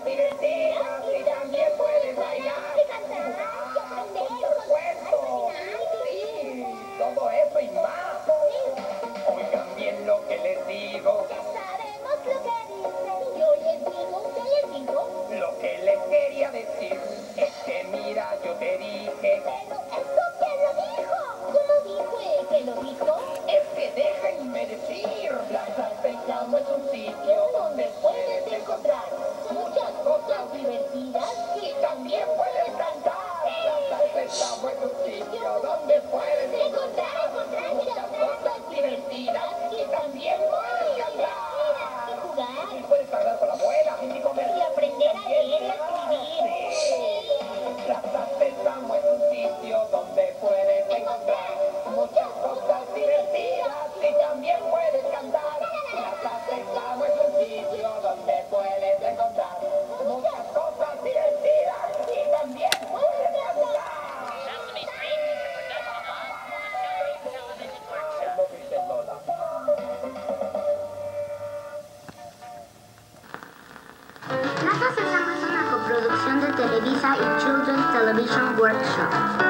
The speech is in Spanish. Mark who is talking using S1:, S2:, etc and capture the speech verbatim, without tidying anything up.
S1: divertidas y también puedes bailar, jugar, contar cuentos, sí, todo eso y más. Oigan bien lo que les digo.
S2: Ya sabemos lo que dicen. Yo les digo, yo les digo.
S1: Lo que les quería decir es que mira, yo te dije.
S2: Pero eso, ¿quién lo dijo? ¿Cómo dijo que lo dijo?
S1: Es que déjenme decir, Plaza Sésamo es un sitio donde puedes encontrar muchas cosas divertidas y también puedes cantar. Plaza Sésamo es un sitio donde puedes encontrar muchas cosas divertidas y también puedes cantar.
S2: Y jugar.
S1: Y puedes hablar con la abuela y comer.
S2: Y aprender a leer y escribir.
S1: Sí. Plaza Sésamo es un sitio donde puedes encontrar muchas cosas divertidas y también puedes cantar. Plaza Sésamo es un sitio donde puedes encontrar muchas cosas divertidas y también puedes cantar.
S3: Sesame Street is a production of the Discovery Television Workshop.
S1: El móvil de Lola.
S4: Plaza Sésamo es una coproducción de Televisa y Children's Television Workshop.